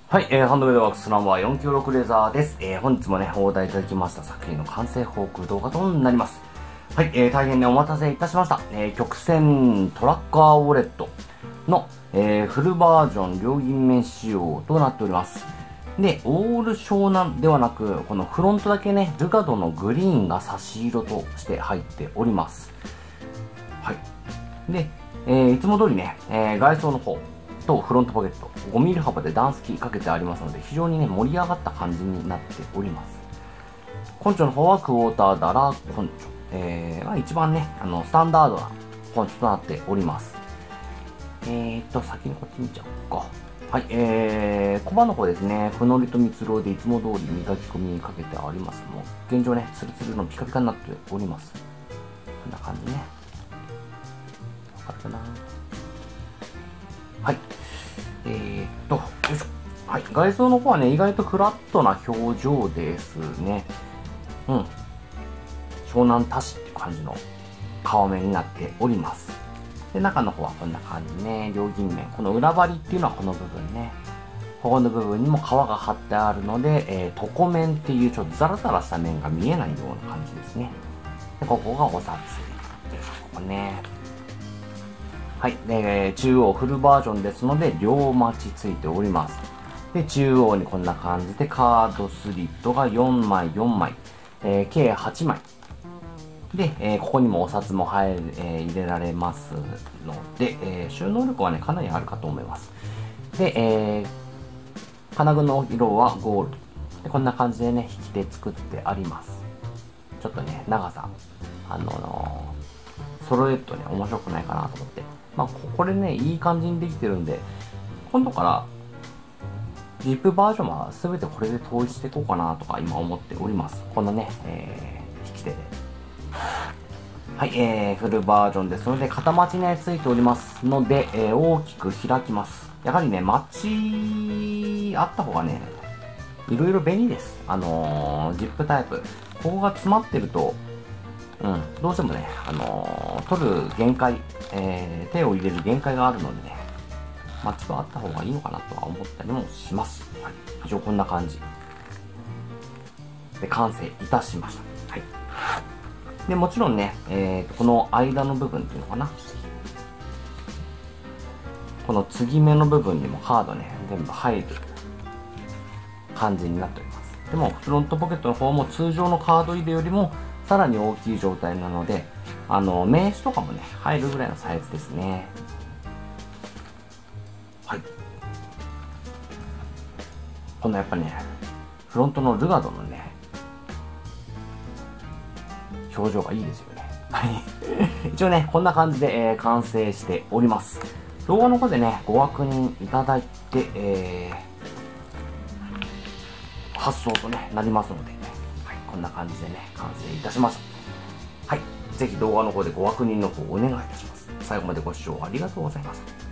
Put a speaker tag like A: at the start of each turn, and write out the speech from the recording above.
A: はい、ハンドメイドワークスナンバー496レーザーです。本日もね、オーダーいただきました作品の完成報告動画となります。はい、大変ね、お待たせいたしました。曲線トラッカーウォレットの、フルバージョン両銀面仕様となっております。で、オール湘南ではなく、このフロントだけね、ルカドのグリーンが差し色として入っております。はい。で、いつも通りね、外装の方、とフロントポケット 5mm 幅で段付きかけてありますので、非常にね盛り上がった感じになっております。根性の方はクォーターダラー根性、一番ねスタンダードな根性となっております。先にこっち見ちゃおうか。はい、コバの方ですね、フノリと蜜蝋でいつも通り磨き込みにかけてあります。もう現状ねツルツルのピカピカになっております。こんな感じね、わかるかな。はい。よいしょ。はい。外装の方はね、意外とフラットな表情ですね。うん。湘南多市っていう感じの皮面になっております。で、中の方はこんな感じね。両銀面。この裏張りっていうのはこの部分ね。ここの部分にも皮が張ってあるので、床面っていうちょっとザラザラした面が見えないような感じですね。で、ここがお札。よいしょ、ここね。はい。で、中央フルバージョンですので、両待ちついております。で、中央にこんな感じでカードスリットが4枚、4枚、計8枚。で、ここにもお札も入れられますので、収納力はね、かなりあるかと思います。で、金具の色はゴールド。で、こんな感じでね、引き手作ってあります。ちょっとね、長さ、揃えるとね、面白くないかなと思って。これね、いい感じにできてるんで、今度から、ジップバージョンは全てこれで統一していこうかなとか今思っております。このね、引き手で。はい、フルバージョンですので、肩待ちね、ついておりますので、大きく開きます。やはりね、マッチあった方がね、いろいろ便利です。ジップタイプ。ここが詰まってると、どうしてもね、取る限界、手を入れる限界があるのでね、マッチはあった方がいいのかなとは思ったりもします。はい、以上こんな感じで完成いたしました。はい。で、もちろんね、この間の部分っていうのかな。この継ぎ目の部分にもカードね、全部入る感じになっております。でも、フロントポケットの方も通常のカード入れよりもさらに大きい状態なので、名刺とかもね、入るぐらいのサイズですね。はい。このやっぱね、フロントのルガドのね、表情がいいですよね。はい。一応ね、こんな感じで、完成しております。動画の方でね、ご確認いただいて、発送とね、なりますので、はい、こんな感じでね、完成いたしました。はい。ぜひ動画の方でご確認の方お願いいたします。最後までご視聴ありがとうございます。